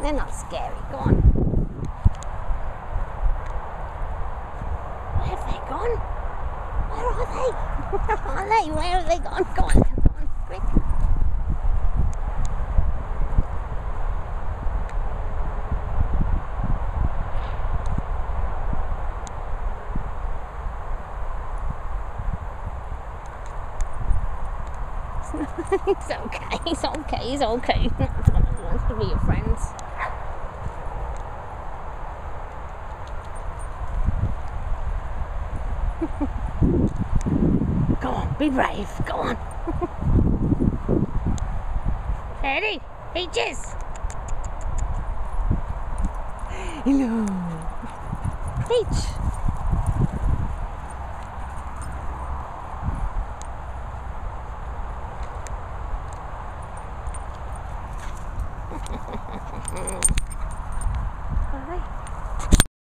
They're not scary. Go on. Where have they gone? Where are they? Where are they? Where have they gone? Go on. Go on. Quick. It's okay, he's okay, he's okay. He wants to be your friends. Go on, be brave, go on. Ready? Peaches! Hello. Peach!